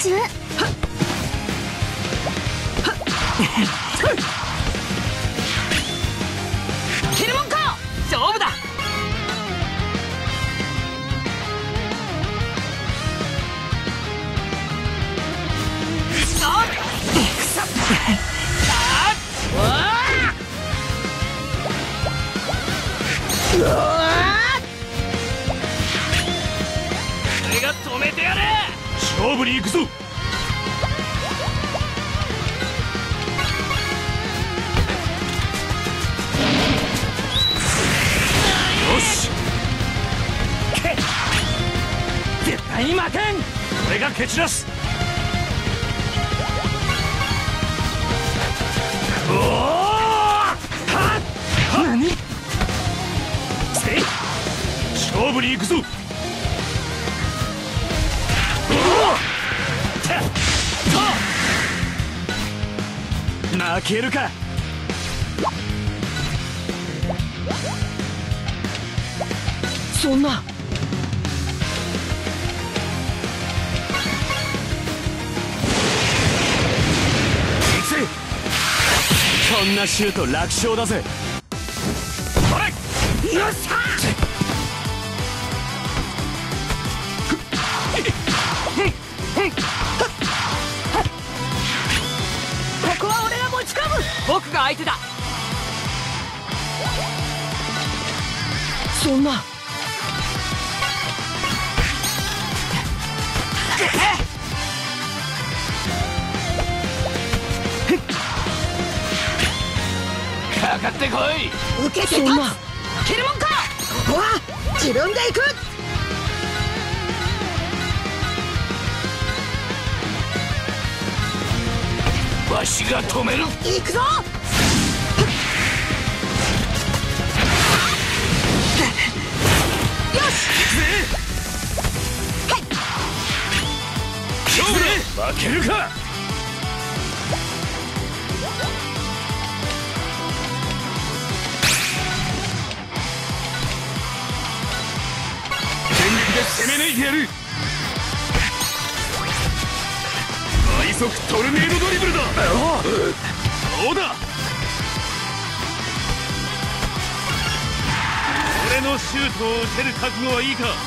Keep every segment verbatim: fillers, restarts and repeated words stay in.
中。 キルモンか勝負だ。俺が止めてやれ。 勝負に行くぞ。よし、絶対に負けん。俺が蹴散らす。おお、はっ、何？せい、勝負に行くぞ。負けるか。そんな。行くぜ。こんなシュート楽勝だぜ。ほれ、よっしゃ。 ここは俺が持ち込む。僕が相手だ。 そんな。 かかってこい。 受けて立つ。 キルモンか。 ここは自分で行く。 わしが止める。 行くぞ。よし。はい。 勝負だ。負けるか。全力で攻め抜いてやる。快速トルネードドリブルだ。そうだ。俺のシュートを打てる覚悟はいいか。行く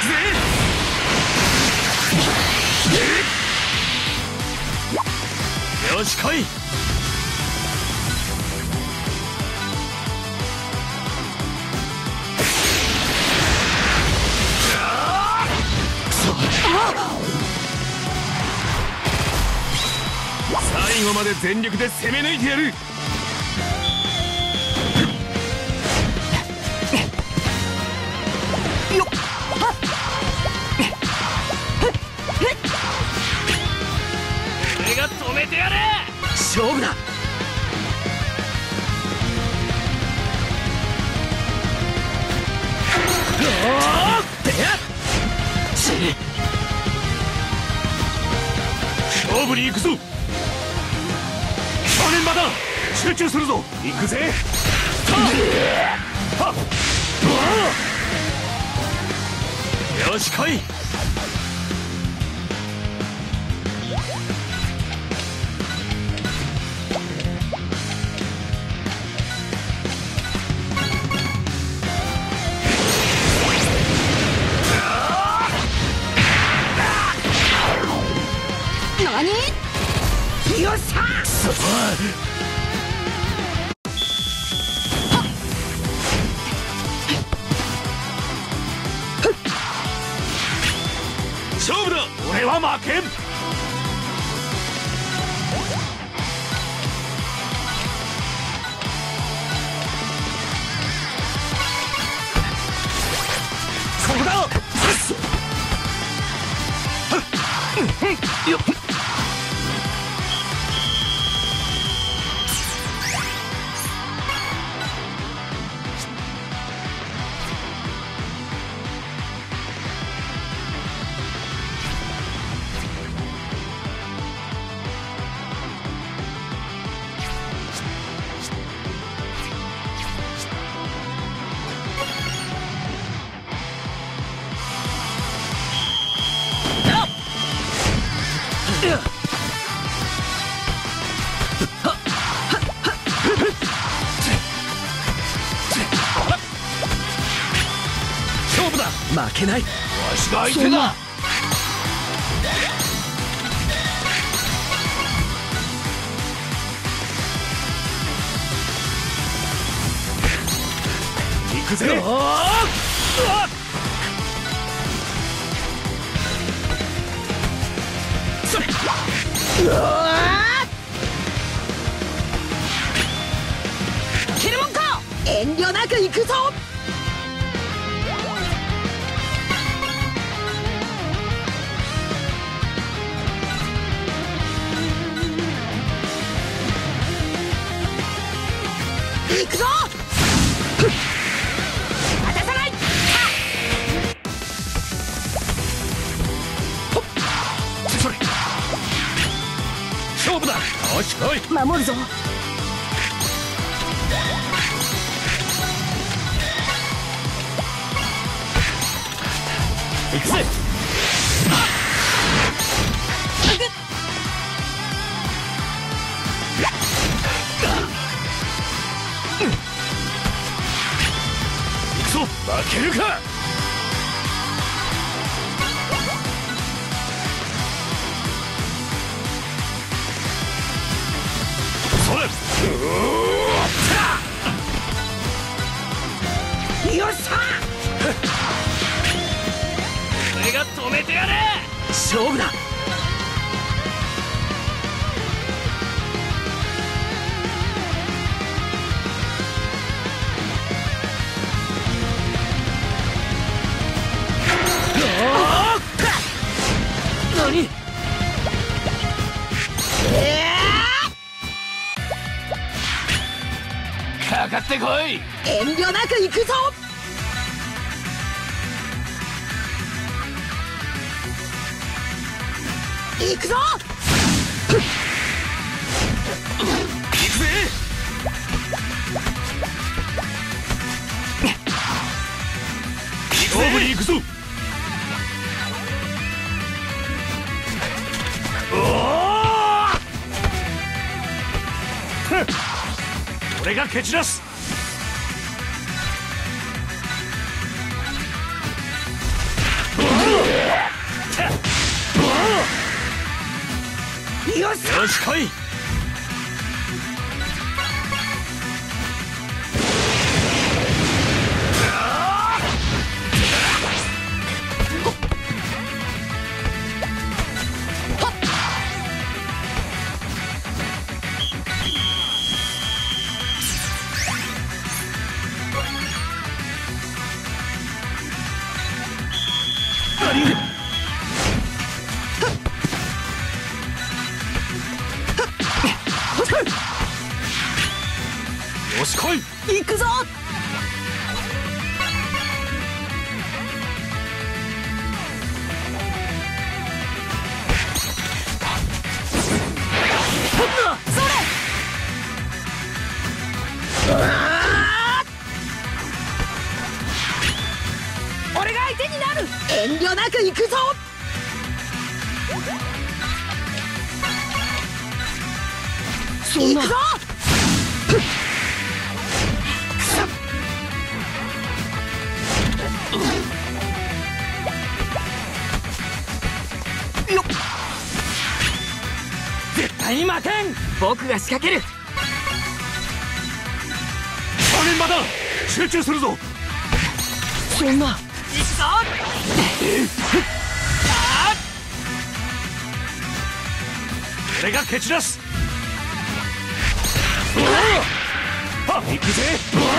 ぜ。よし来い。最後まで全力で攻め抜いてやる。 俺が止めてやれ。 勝負だ。勝負に行くぞ。正念場だ。集中するぞ。行くぜ。よし来い。 何？よっしゃ。 勝負だ。俺は負けん。ここだ。よっ。 勝負だ。負けない。わしが相手だ。行くぜ。それ。うわキルモンか。 遠慮なく行くぞ。行くぞ。 渡さない。 それ。勝負だ。よし来い。 守るぞ。 行くぜ。行くぞ。負けるか。それ。 よっしゃ。 俺が止めてやれ。 勝負だ。何。 かかってこい。 遠慮なく行くぞ。行くぞ。 行くぜ。勝負に行くぞ。おお。俺が蹴散らす。 よっしゃ。 よし来い。よし来い。 行くぞ。それ。俺が相手になる。 遠慮なく行くぞ。 そんな。 行くぞ。 よっ。絶対に負けん。僕が仕掛ける。 正念場だ。集中するぞ。 そんな。行くぞ。 俺が蹴散らす。はっ行くぜ。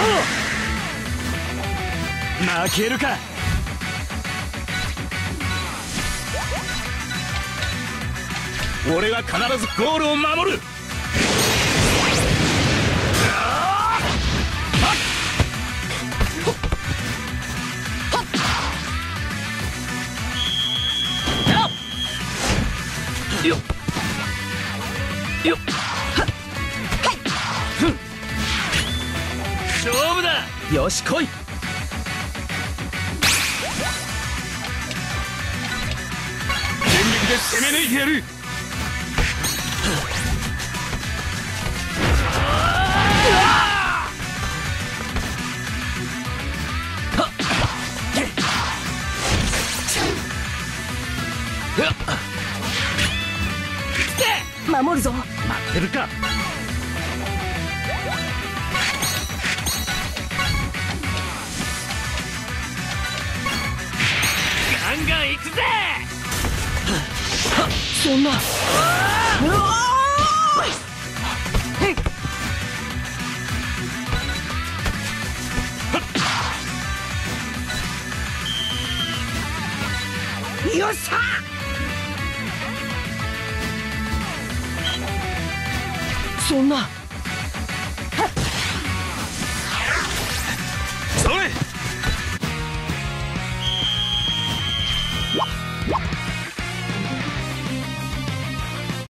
負けるか。俺は必ずゴールを守る。よっよっ。勝負だ。 よし来い。 全力で攻め抜いてやる。 守るぞ。 待ってるか。ガンガン行くぜ。 そんな。うわーよっしゃ。そんな。 それ。